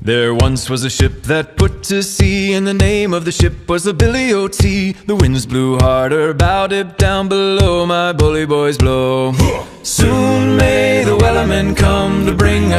There once was a ship that put to sea, and the name of the ship was the Billy O.T. The winds blew harder, bowed it down below, my bully boys blow. Soon may the wellerman come to bring